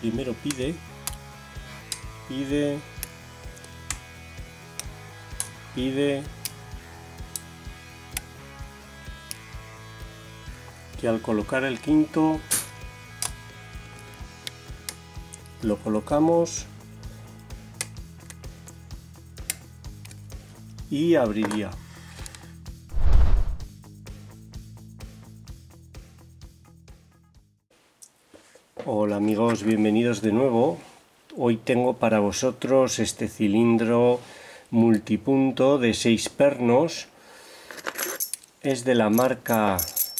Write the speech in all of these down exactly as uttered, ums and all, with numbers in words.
primero pide, pide, pide, que al colocar el quinto lo colocamos y abriría. Hola amigos, bienvenidos de nuevo. Hoy tengo para vosotros este cilindro multipunto de seis pernos. Es de la marca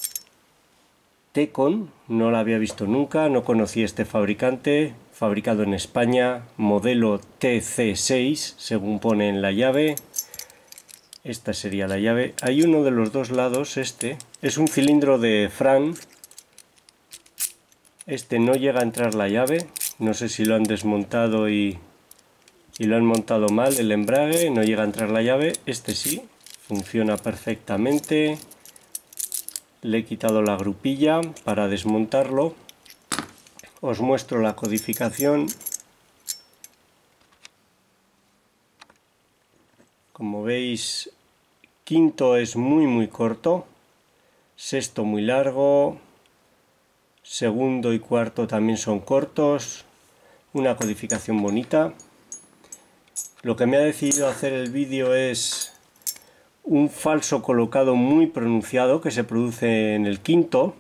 Tecon, no la había visto nunca, no conocía este fabricante. Fabricado en España, modelo T C seis, según pone en la llave. Esta sería la llave. Hay uno de los dos lados, este. Es un cilindro de Fran. Este no llega a entrar la llave. No sé si lo han desmontado y, y lo han montado mal, el embrague. No llega a entrar la llave. Este sí, funciona perfectamente. Le he quitado la grupilla para desmontarlo. Os muestro la codificación. Como veis, quinto es muy muy corto, sexto muy largo, segundo y cuarto también son cortos, una codificación bonita. Lo que me ha decidido hacer el vídeo es un falso colocado muy pronunciado que se produce en el quinto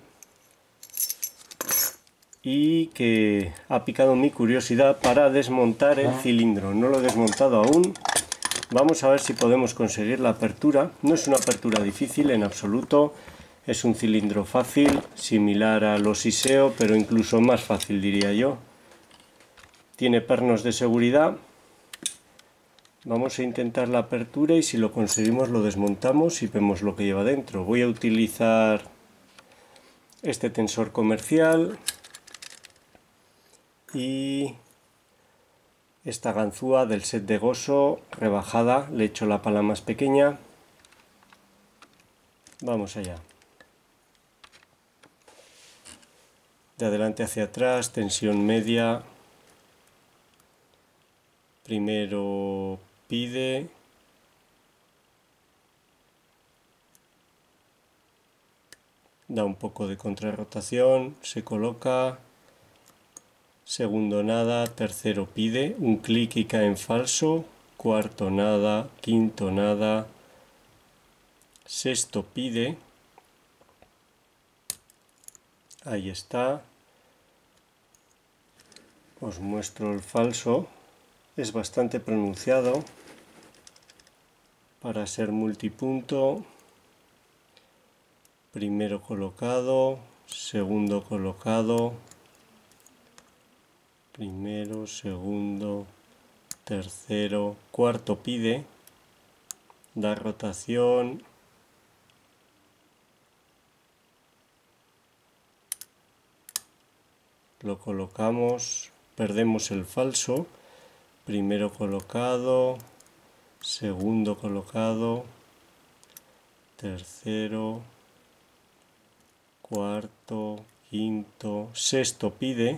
y que ha picado mi curiosidad para desmontar el cilindro. No lo he desmontado aún. Vamos a ver si podemos conseguir la apertura. No es una apertura difícil en absoluto. Es un cilindro fácil, similar a los Iseo, pero incluso más fácil, diría yo. Tiene pernos de seguridad. Vamos a intentar la apertura y si lo conseguimos lo desmontamos y vemos lo que lleva dentro. Voy a utilizar este tensor comercial y esta ganzúa del set de Goso rebajada. Le he hecho la pala más pequeña. Vamos allá. De adelante hacia atrás, tensión media. Primero pide. Da un poco de contrarrotación, se coloca. Segundo nada, tercero pide, un clic y cae en falso. Cuarto nada, quinto nada. Sexto pide. Ahí está. Os muestro el falso. Es bastante pronunciado para ser multipunto. Primero colocado, segundo colocado, primero, segundo, tercero, cuarto pide, da rotación, lo colocamos, perdemos el falso. Primero colocado, segundo colocado, tercero, cuarto, quinto, sexto pide.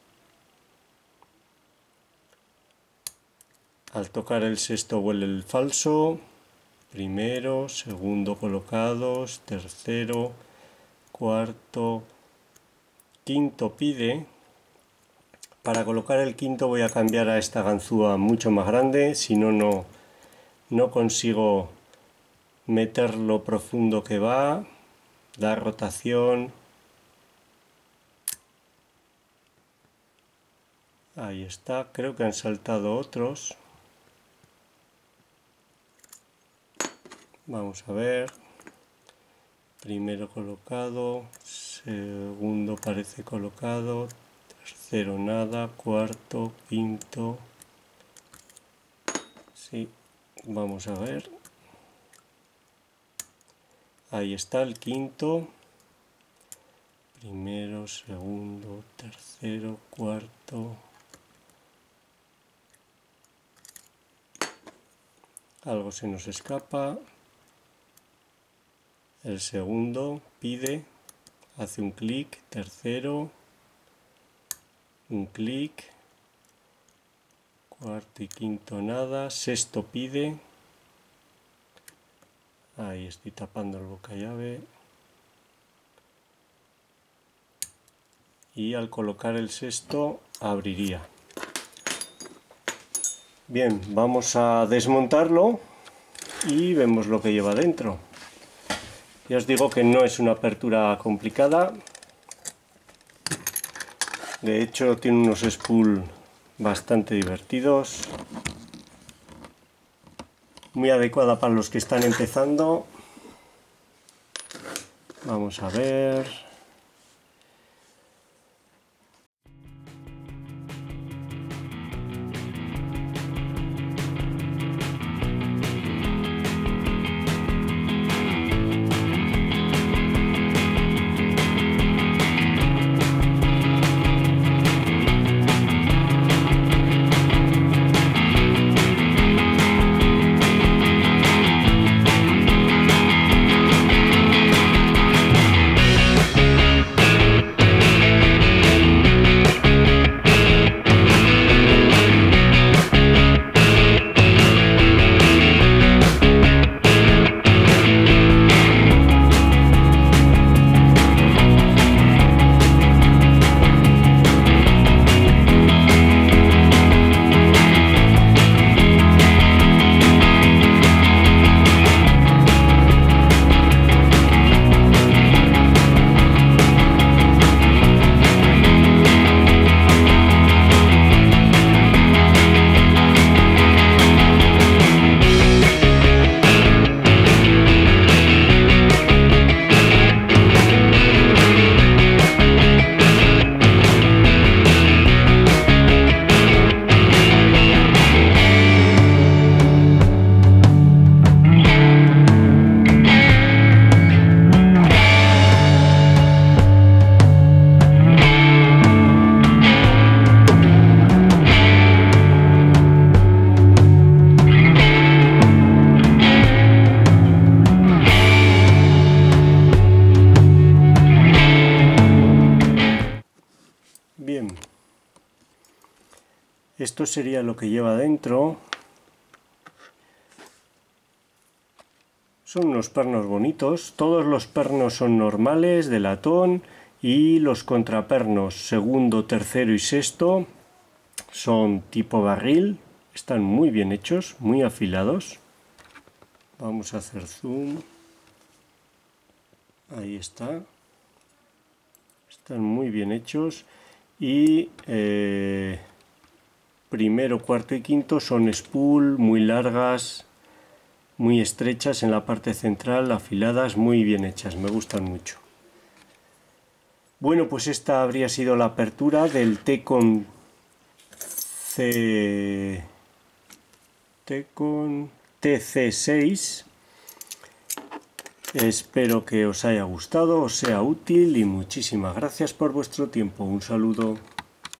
Al tocar el sexto vuelve el falso. Primero, segundo colocados, tercero, cuarto, quinto pide. Para colocar el quinto voy a cambiar a esta ganzúa mucho más grande, si no, no, no consigo meter lo profundo que va. Da rotación. Ahí está, creo que han saltado otros. Vamos a ver. Primero colocado, segundo parece colocado. Tercero nada, cuarto, quinto. Sí, vamos a ver. Ahí está el quinto. Primero, segundo, tercero, cuarto. Algo se nos escapa. El segundo pide, hace un clic, tercero. un clic, cuarto y quinto nada, sexto pide, ahí estoy tapando el bocallave, y al colocar el sexto abriría. Bien, vamos a desmontarlo y vemos lo que lleva dentro. Ya os digo que no es una apertura complicada. De hecho tiene unos spool bastante divertidos. Muy adecuada para los que están empezando. Vamos a ver. Bien, esto sería lo que lleva dentro. Son unos pernos bonitos. Todos los pernos son normales, de latón, y los contrapernos segundo, tercero y sexto son tipo barril. Están muy bien hechos, muy afilados. Vamos a hacer zoom. Ahí está. Están muy bien hechos. Y eh, primero, cuarto y quinto son spool muy largas, muy estrechas en la parte central, afiladas, muy bien hechas, me gustan mucho. Bueno, pues esta habría sido la apertura del Tecon C... Tecon T C seis. Espero que os haya gustado, os sea útil y muchísimas gracias por vuestro tiempo. Un saludo.